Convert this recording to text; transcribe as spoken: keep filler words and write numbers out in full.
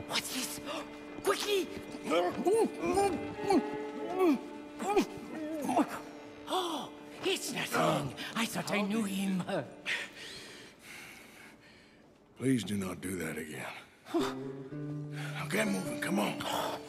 What's this? Quickly! Oh, it's nothing. I thought I knew him. Please do not do that again. Now get moving, come on.